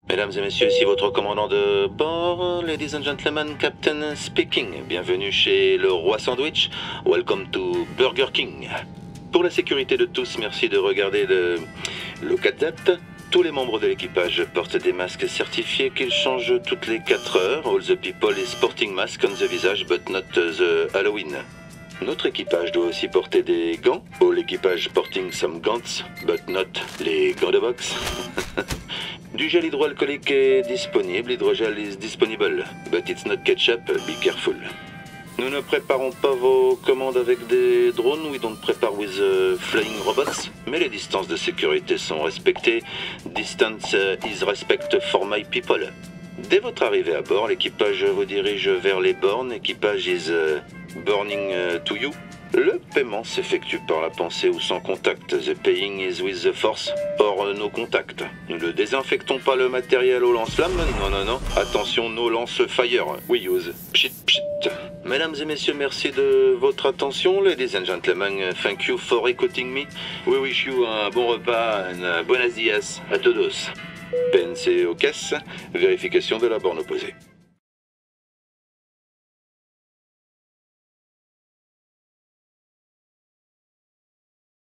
Mesdames et messieurs, ici votre commandant de bord, ladies and gentlemen, Captain speaking. Bienvenue chez le Roi Sandwich. Welcome to Burger King. Pour la sécurité de tous, merci de regarder le look at that. Tous les membres de l'équipage portent des masques certifiés qu'ils changent toutes les 4 heures. All the people is sporting mask on the visage, but not the Halloween. Notre équipage doit aussi porter des gants. All équipage porting some gants, but not les gants de boxe. Du gel hydroalcoolique est disponible, hydrogel is disponible, but it's not ketchup, be careful. Nous ne préparons pas vos commandes avec des drones, we don't prepare with flying robots, mais les distances de sécurité sont respectées. Distance is respect for my people. Dès votre arrivée à bord, l'équipage vous dirige vers les bornes, équipage is burning to you. Le paiement s'effectue par la pensée ou sans contact. The paying is with the force, hors nos contacts. Nous ne désinfectons pas le matériel au lance-flammes. Non. Attention, no lance-fire. We use. Pchit, pchit. Mesdames et messieurs, merci de votre attention. Ladies and gentlemen, thank you for écouting me. We wish you un bon repas, buenos días à todos. PNC aux caisses, vérification de la borne opposée.